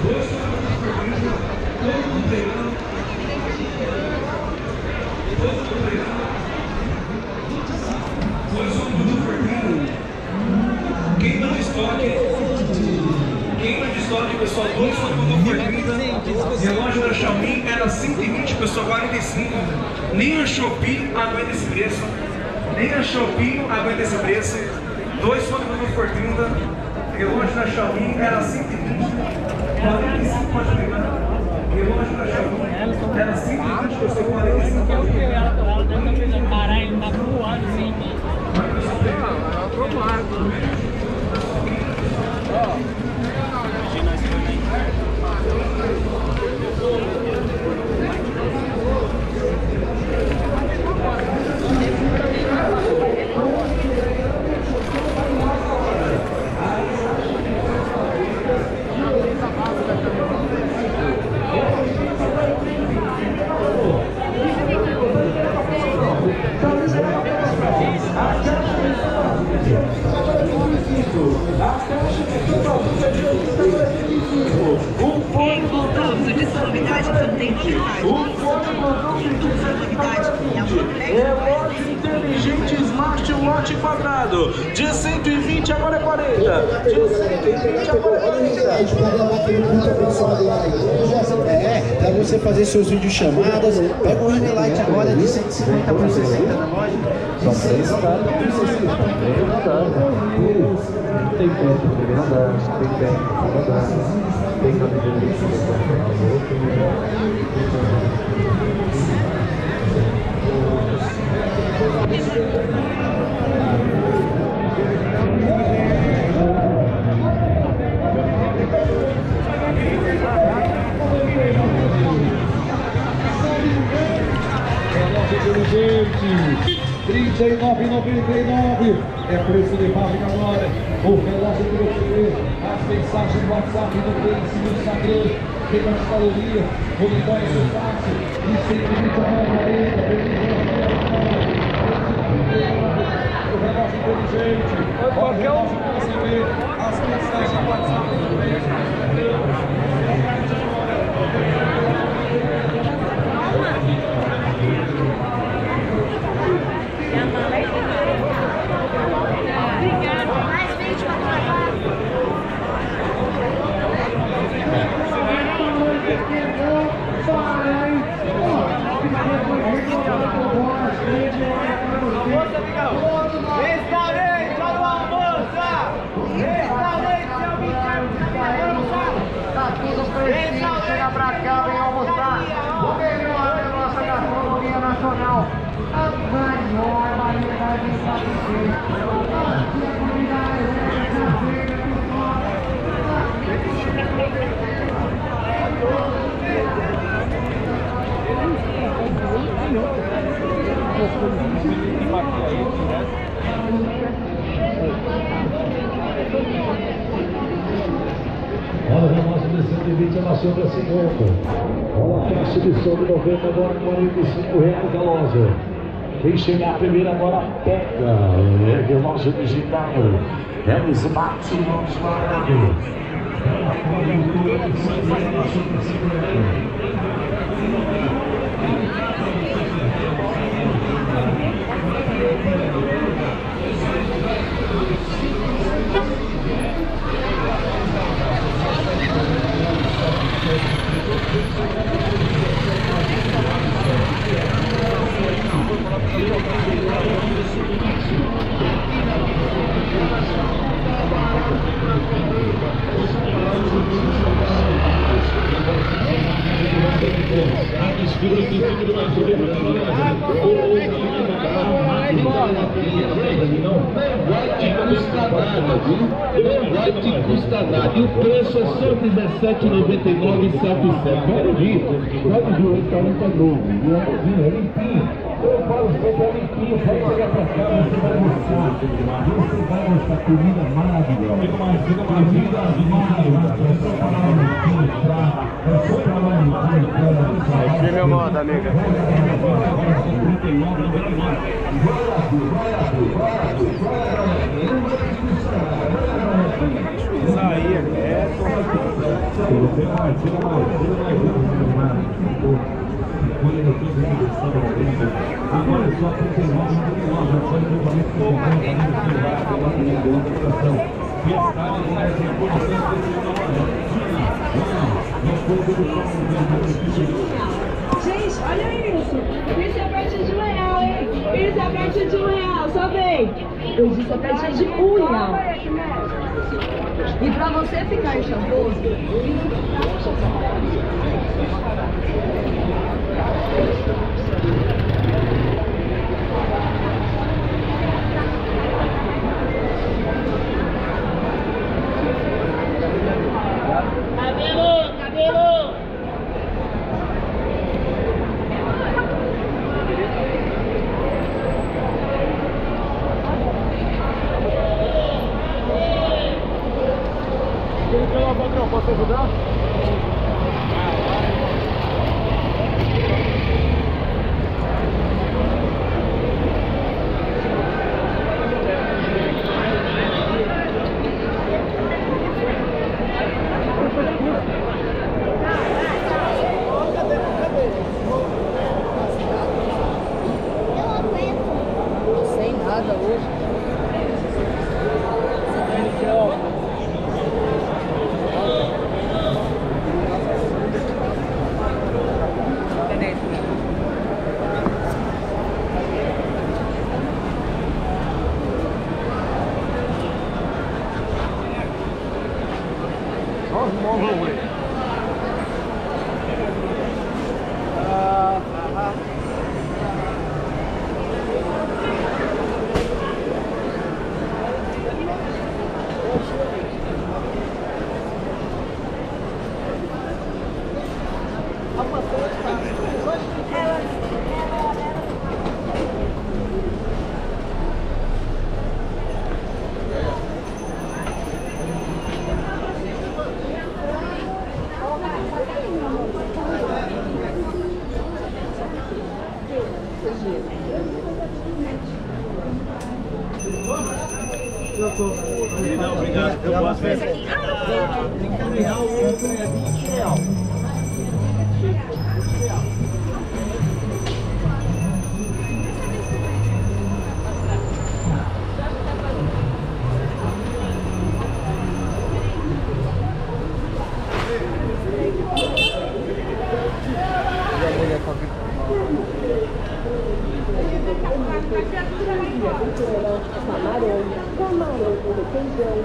Queima de estoque, pessoal, 2 por 30. Relógio da Xiaomi era 120, pessoal, 45. Nem a Shopee aguenta esse preço. Nem a Shopee aguenta esse preço. 2 por 30. Relógio da Xiaomi era 120. 45 pode pegar. Relógio da Xiaomi era 120, pessoal, 45. Ela deve parar, ele tá voando assim. Relógio inteligente smartwatch quadrado de 120 agora é 40. De 120 agora é 40. Pra você fazer seus vídeos chamadas, pega o ring light agora de 150 por 60 na loja. Só 3 caras por 60. Tem pé no primeiro andar, tem pé no segundo andar, tem cabelo de inteligente, R$39,99 é preço de fábrica agora. O relógio que você as mensagens no WhatsApp, no Face, no Instagram, tem mais calorias, monitor seu fácil e 120 o relógio inteligente, qualquer um que você vê as mensagens no WhatsApp, no Face, no Restaurante, olha o almoço! Restaurante, tá tudo presente, chega pra cá, vem almoçar. O melhor é a nossa gastronomia nacional. A maior variedade de pratos. Aqui a culinária é olha o relógio de 120 na sombra 50. Olha a caixa de som de 90 agora, R$45 da loja. Quem chegar primeiro agora pega. É relógio digital. É o smartwatch quadrado. Vai te custar nada. E o preço é só R$17,99 e 7,7. Pode vir, o restaurante é novo, é limpinho. Eu falo, você é limpinho, pode chegar pra cá, você vai gostar. Você vai gostar, comida maravilhosa. Comida maravilhosa. É só pra lá no entrar, é só pra lá no Aqui, meu modo, amiga. Isso aí, é. Tira mais. Agora é só 39 já foi no momento que gente, olha isso. Isso é a partir de R$1, hein? Isso é a partir de R$1, só vem. Eu disse a partir de R$1. E pra você ficar charmoso, cabelo! Patrão, posso ajudar? Sem nada hoje. Não, obrigado. Eu posso ver. R$30, o outro é R$20. Camarão com requeijão,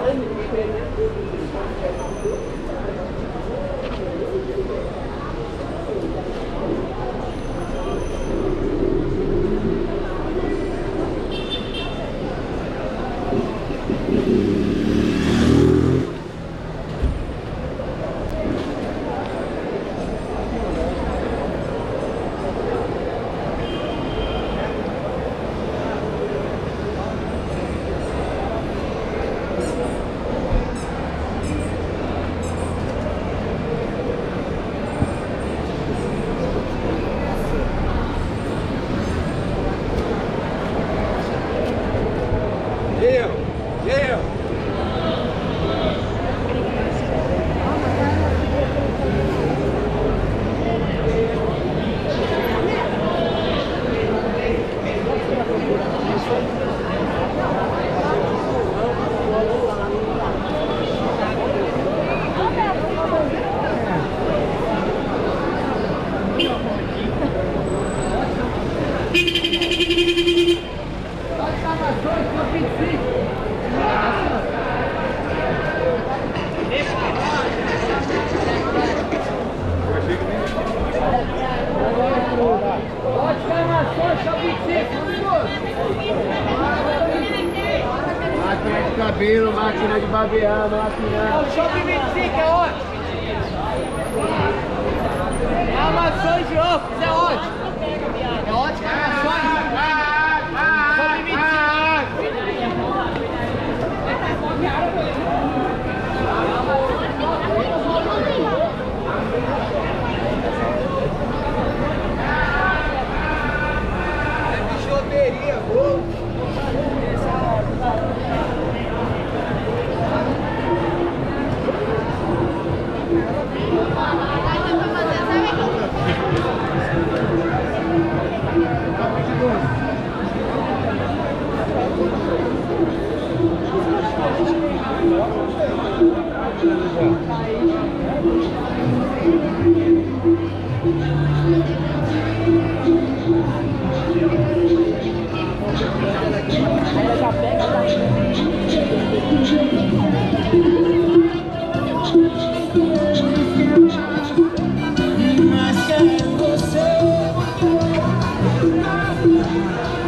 Máquina de cabelo, máquina de barbear, máquina... O Shopping 25 é ótimo. Armações de óculos é ótimo. É ótimo, armações. Shopping 25. Bijuteria, gol. Ela já pega, mas quero você.